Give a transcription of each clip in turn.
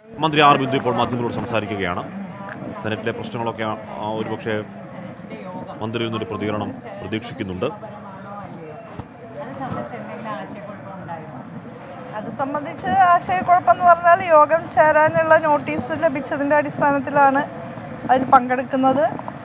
മന്ത്രി ആർ ബിന്ദു ഇപ്പോൾ മാധ്യമങ്ങളോട് സംസാരിക്കുകയാണ്. സെനറ്റിലെ പ്രശ്നങ്ങളൊക്കെ ഒരുപക്ഷെ മന്ത്രിയിൽ നിന്നൊരു പ്രതികരണം പ്രതീക്ഷിക്കുന്നുണ്ട്. അത് സംബന്ധിച്ച് ആശയക്കുഴപ്പമെന്ന് പറഞ്ഞാൽ യോഗം ചേരാനുള്ള നോട്ടീസ് ലഭിച്ചതിൻ്റെ അടിസ്ഥാനത്തിലാണ് അതിൽ പങ്കെടുക്കുന്നത്.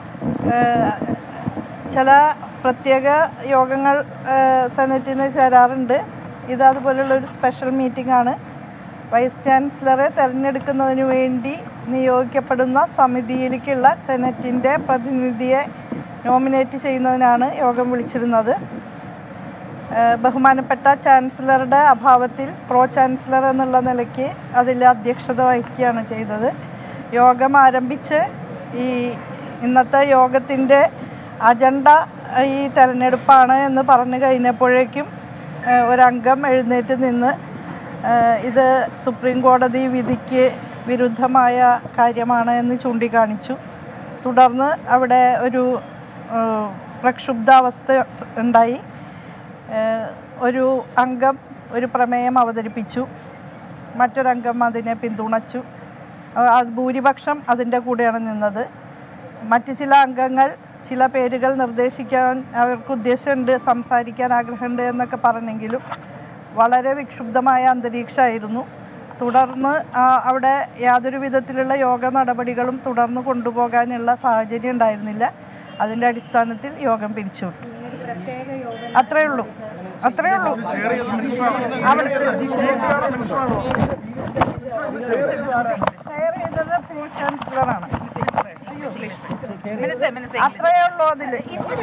ചില പ്രത്യേക യോഗങ്ങൾ സെനറ്റിന് ചേരാറുണ്ട്. ഇത് അതുപോലുള്ളൊരു സ്പെഷ്യൽ മീറ്റിംഗ് ആണ്. വൈസ് ചാൻസലറെ തിരഞ്ഞെടുക്കുന്നതിന് വേണ്ടി നിയോഗിക്കപ്പെടുന്ന സമിതിയിലേക്കുള്ള സെനറ്റിൻ്റെ പ്രതിനിധിയെ നോമിനേറ്റ് ചെയ്യുന്നതിനാണ് യോഗം വിളിച്ചിരുന്നത്. ബഹുമാനപ്പെട്ട ചാൻസലറുടെ അഭാവത്തിൽ പ്രോ ചാൻസലർ എന്നുള്ള നിലയ്ക്ക് അതിൽ അധ്യക്ഷത വഹിക്കുകയാണ് ചെയ്തത്. യോഗം ആരംഭിച്ച് ഇന്നത്തെ യോഗത്തിൻ്റെ അജണ്ട ഈ തെരഞ്ഞെടുപ്പാണ് എന്ന് പറഞ്ഞു കഴിഞ്ഞപ്പോഴേക്കും ഒരംഗം എഴുന്നേറ്റ് നിന്ന് ഇത് സുപ്രീം കോടതി വിധിക്ക് വിരുദ്ധമായ കാര്യമാണ് എന്ന് ചൂണ്ടിക്കാണിച്ചു. തുടർന്ന് അവിടെ ഒരു പ്രക്ഷുബ്ധാവസ്ഥ ഉണ്ടായി. ഒരു അംഗം ഒരു പ്രമേയം അവതരിപ്പിച്ചു, മറ്റൊരംഗം അതിനെ പിന്തുണച്ചു. ഭൂരിപക്ഷം അതിൻ്റെ കൂടെയാണ് നിന്നത്. മറ്റ് ചില അംഗങ്ങൾ ചില പേരുകൾ നിർദ്ദേശിക്കാൻ അവർക്ക് ഉദ്ദേശമുണ്ട്, സംസാരിക്കാൻ ആഗ്രഹമുണ്ട് എന്നൊക്കെ പറഞ്ഞെങ്കിലും വളരെ വിക്ഷുബ്ധമായ അന്തരീക്ഷമായിരുന്നു. തുടർന്ന് അവിടെ യാതൊരു വിധത്തിലുള്ള യോഗ നടപടികളും തുടർന്ന് കൊണ്ടുപോകാനുള്ള സാഹചര്യം ഉണ്ടായിരുന്നില്ല. അതിൻ്റെ അടിസ്ഥാനത്തിൽ യോഗം പിരിച്ചുവിട്ടു. അത്രയേ ഉള്ളൂ. ഷെയർ ചെയ്തത് പ്രോ ചാൻസലറാണ്. അത്രയേ ഉള്ളൂ. അതില്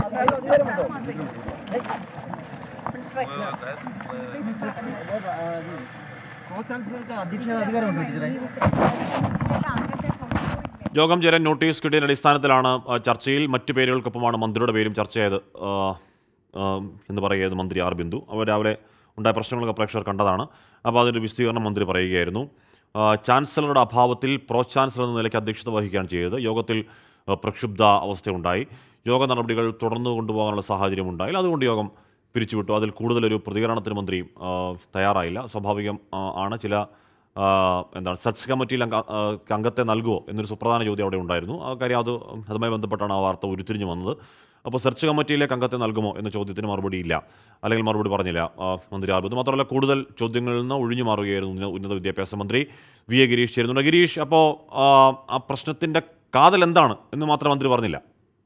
യോഗം ചേരാൻ നോട്ടീസ് കിട്ടിയതിൻ്റെ അടിസ്ഥാനത്തിലാണ് ചർച്ചയിൽ മറ്റു പേരുകൾക്കൊപ്പമാണ് മന്ത്രിയുടെ പേരും ചർച്ചയായത് എന്ന് പറയുന്നത് മന്ത്രി ആർ ബിന്ദു. അവർ രാവിലെ ഉണ്ടായ പ്രശ്നങ്ങളൊക്കെ പ്രേക്ഷകർ കണ്ടതാണ്. അപ്പോൾ അതിൻ്റെ വിശദീകരണം മന്ത്രി പറയുകയായിരുന്നു. ചാൻസലറുടെ അഭാവത്തിൽ പ്രോ ചാൻസലർ എന്ന നിലയ്ക്ക് അധ്യക്ഷത വഹിക്കുകയാണ് ചെയ്തത്. യോഗത്തിൽ പ്രക്ഷുബ്ധ അവസ്ഥയുണ്ടായി. യോഗ നടപടികൾ തുടർന്നു കൊണ്ടുപോകാനുള്ള സാഹചര്യം ഉണ്ടായില്ല. അതുകൊണ്ട് യോഗം പിരിച്ചുവിട്ടു. അതിൽ കൂടുതലൊരു പ്രതികരണത്തിന് മന്ത്രി തയ്യാറായില്ല. സ്വാഭാവികം ആണ്. ചില സെർച്ച് കമ്മിറ്റിയിൽ അംഗത്തെ നൽകുമോ എന്നൊരു സുപ്രധാന ചോദ്യം അവിടെ ഉണ്ടായിരുന്നു. ആ കാര്യം അതുമായി ബന്ധപ്പെട്ടാണ് ആ വാർത്ത ഉരുത്തിരിഞ്ഞു വന്നത്. അപ്പോൾ സെർച്ച് കമ്മിറ്റിയിലേക്ക് അംഗത്തെ നൽകുമോ എന്ന ചോദ്യത്തിന് മറുപടിയില്ല, അല്ലെങ്കിൽ മറുപടി പറഞ്ഞില്ല മന്ത്രി ആർ ബിന്ദു. മാത്രമല്ല കൂടുതൽ ചോദ്യങ്ങളിൽ നിന്ന് ഒഴിഞ്ഞു മാറുകയായിരുന്നു ഉന്നത വിദ്യാഭ്യാസ മന്ത്രി വി എ ഗിരീഷ് ചേരുന്നുണ്ട്. ഗിരീഷ്, അപ്പോൾ ആ പ്രശ്നത്തിൻ്റെ കാതൽ എന്താണ് എന്ന് മാത്രം മന്ത്രി പറഞ്ഞില്ല.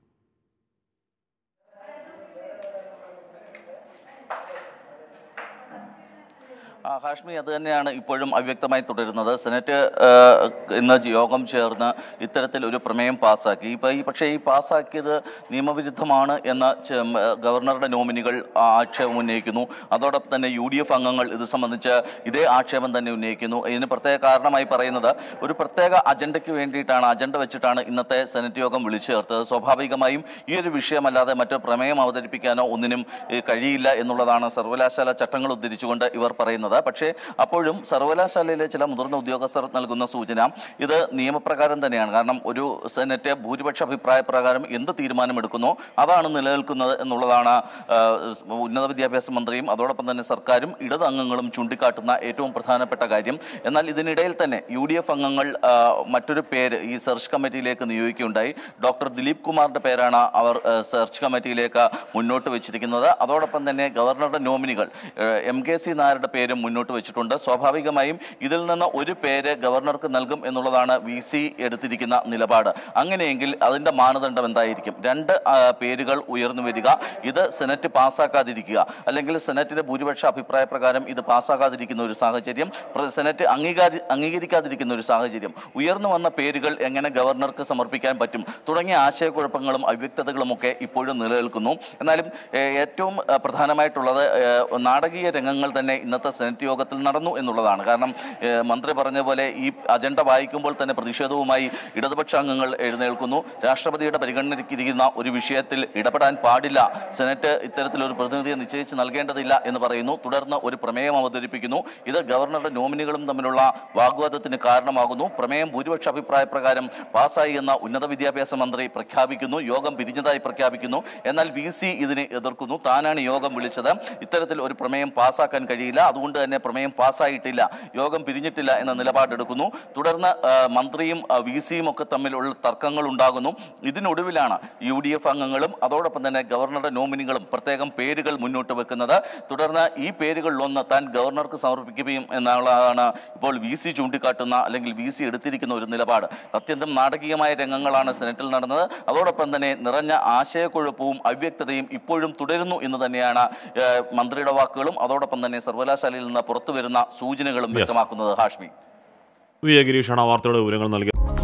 ഹാഷ്മി, അത് തന്നെയാണ് ഇപ്പോഴും അവ്യക്തമായി തുടരുന്നത്. സെനറ്റ് ഇന്ന് യോഗം ചേർന്ന് ഇത്തരത്തിൽ ഒരു പ്രമേയം പാസ്സാക്കി. പക്ഷേ ഈ പാസ്സാക്കിയത് നിയമവിരുദ്ധമാണ് എന്ന ഗവർണറുടെ നോമിനികൾ ആക്ഷേപം ഉന്നയിക്കുന്നു. അതോടൊപ്പം തന്നെ UDF അംഗങ്ങൾ ഇത് സംബന്ധിച്ച് ഇതേ ആക്ഷേപം തന്നെ ഉന്നയിക്കുന്നു. ഇതിന് പ്രത്യേക കാരണമായി പറയുന്നത് ഒരു പ്രത്യേക അജണ്ടയ്ക്ക് വേണ്ടിയിട്ടാണ്, അജണ്ട വെച്ചിട്ടാണ് ഇന്നത്തെ സെനറ്റ് യോഗം വിളിച്ചു ചേർത്തത്. സ്വാഭാവികമായും ഈ ഒരു വിഷയമല്ലാതെ മറ്റു പ്രമേയം അവതരിപ്പിക്കാനോ ഒന്നിനും കഴിയില്ല എന്നുള്ളതാണ് സർവകലാശാല ചട്ടങ്ങൾ ഉദ്ധരിച്ചുകൊണ്ട് ഇവർ പറയുന്നത്. പക്ഷേ അപ്പോഴും സർവകലാശാലയിലെ ചില മുതിർന്ന ഉദ്യോഗസ്ഥർ നൽകുന്ന സൂചന ഇത് നിയമപ്രകാരം തന്നെയാണ്. കാരണം ഒരു സെനറ്റ് ഭൂരിപക്ഷ അഭിപ്രായ പ്രകാരം എന്ത് തീരുമാനമെടുക്കുന്നോ അതാണ് നിലനിൽക്കുന്നത് എന്നുള്ളതാണ് ഉന്നത വിദ്യാഭ്യാസ മന്ത്രിയും അതോടൊപ്പം തന്നെ സർക്കാരും ഇടത് അംഗങ്ങളും ചൂണ്ടിക്കാട്ടുന്ന ഏറ്റവും പ്രധാനപ്പെട്ട കാര്യം. എന്നാൽ ഇതിനിടയിൽ തന്നെ UDF അംഗങ്ങൾ മറ്റൊരു പേര് ഈ സെർച്ച് കമ്മിറ്റിയിലേക്ക് നിയോഗിക്കുകയുണ്ടായി. ഡോക്ടർ ദിലീപ് കുമാറിന്റെ പേരാണ് അവർ സെർച്ച് കമ്മിറ്റിയിലേക്ക് മുന്നോട്ട് വെച്ചിരിക്കുന്നത്. അതോടൊപ്പം തന്നെ ഗവർണറുടെ നോമിനികൾ MKC നായരുടെ പേരും മുന്നോട്ട് വെച്ചിട്ടുണ്ട്. സ്വാഭാവികമായും ഇതിൽ നിന്ന് ഒരു പേര് ഗവർണർക്ക് നൽകും എന്നുള്ളതാണ് VC എടുത്തിരിക്കുന്ന നിലപാട്. അങ്ങനെയെങ്കിൽ അതിന്റെ മാനദണ്ഡം എന്തായിരിക്കും? 2 പേരുകൾ ഉയർന്നു വരിക, ഇത് സെനറ്റ് പാസ്സാക്കാതിരിക്കുക, അല്ലെങ്കിൽ സെനറ്റിന്റെ ഭൂരിപക്ഷ അഭിപ്രായ പ്രകാരം ഇത് പാസ്സാക്കാതിരിക്കുന്ന ഒരു സാഹചര്യം, സെനറ്റ് അംഗീകരിക്കാതിരിക്കുന്ന ഒരു സാഹചര്യം, ഉയർന്നു വന്ന പേരുകൾ എങ്ങനെ ഗവർണർക്ക് സമർപ്പിക്കാൻ പറ്റും തുടങ്ങിയ ആശയക്കുഴപ്പങ്ങളും അവ്യക്തതകളുമൊക്കെ ഇപ്പോഴും നിലനിൽക്കുന്നു. എന്നാലും ഏറ്റവും പ്രധാനമായിട്ടുള്ളത് നാടകീയ രംഗങ്ങൾ തന്നെ ഇന്നത്തെ സെനറ്റ് യോഗത്തിൽ നടന്നു എന്നുള്ളതാണ്. കാരണം മന്ത്രി പറഞ്ഞ പോലെ ഈ അജണ്ട വായിക്കുമ്പോൾ തന്നെ പ്രതിഷേധവുമായി ഇടതുപക്ഷാംഗങ്ങൾ എഴുന്നേൽക്കുന്നു. രാഷ്ട്രപതിയുടെ പരിഗണനയ്ക്കിരിക്കുന്ന ഒരു വിഷയത്തിൽ ഇടപെടാൻ പാടില്ല, സെനറ്റ് ഇത്തരത്തിലൊരു പ്രതിനിധിയെ നിശ്ചയിച്ച് നൽകേണ്ടതില്ല എന്ന് പറയുന്നു. തുടർന്ന് ഒരു പ്രമേയം അവതരിപ്പിക്കുന്നു. ഇത് ഗവർണറുടെ നോമിനികളും തമ്മിലുള്ള വാഗ്വാദത്തിന് കാരണമാകുന്നു. പ്രമേയം ഭൂരിപക്ഷ അഭിപ്രായ പ്രകാരം പാസ്സായി എന്ന ഉന്നത വിദ്യാഭ്യാസ മന്ത്രി പ്രഖ്യാപിക്കുന്നു. യോഗം പിരിഞ്ഞതായി പ്രഖ്യാപിക്കുന്നു. എന്നാൽ VC ഇതിനെ എതിർക്കുന്നു. താനാണ് യോഗം വിളിച്ചത്, ഇത്തരത്തിൽ ഒരു പ്രമേയം പാസ്സാക്കാൻ കഴിയില്ല, അതുകൊണ്ട് തന്നെ തന്നെ പ്രമേയം പാസ്സായിട്ടില്ല, യോഗം പിരിഞ്ഞിട്ടില്ല എന്ന നിലപാടെടുക്കുന്നു. തുടർന്ന് മന്ത്രിയും VC-യും ഒക്കെ തമ്മിലുള്ള തർക്കങ്ങൾ ഉണ്ടാകുന്നു. ഇതിനൊടുവിലാണ് UDF അംഗങ്ങളും അതോടൊപ്പം തന്നെ ഗവർണറുടെ നോമിനികളും പ്രത്യേകം പേരുകൾ മുന്നോട്ട് വെക്കുന്നത്. തുടർന്ന് ഈ പേരുകളിലൊന്ന് താൻ ഗവർണർക്ക് സമർപ്പിക്കുകയും എന്നുള്ളതാണ് ഇപ്പോൾ VC ചൂണ്ടിക്കാട്ടുന്ന അല്ലെങ്കിൽ VC എടുത്തിരിക്കുന്ന ഒരു നിലപാട്. അത്യന്തം നാടകീയമായ രംഗങ്ങളാണ് സെനറ്റിൽ നടന്നത്. അതോടൊപ്പം തന്നെ നിറഞ്ഞ ആശയക്കുഴപ്പവും അവ്യക്തതയും ഇപ്പോഴും തുടരുന്നു എന്ന് തന്നെയാണ് മന്ത്രിയുടെ വാക്കുകളും അതോടൊപ്പം തന്നെ സർവകലാശാലയിൽ നിന്ന് പുറത്തുവരുന്ന സൂചനകളും വ്യക്തമാക്കുന്നത്. ഹാഷ്മി, ഗിരീഷാണ് വാർത്തയുടെ വിവരങ്ങൾ നൽകിയത്.